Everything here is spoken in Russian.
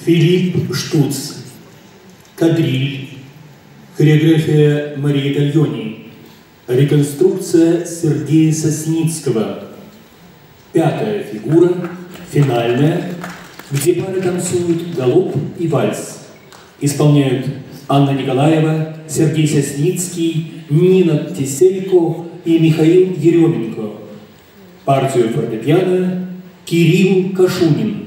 Филипп Штуц. Кадриль. Хореография Марии Тальони. Реконструкция Сергея Сосницкого. Пятая фигура, финальная, где пары танцуют галоп и вальс. Исполняют Анна Николаева, Сергей Сосницкий, Нина Тесейко и Михаил Еременко. Партию фортепиано Кирилл Кашунин.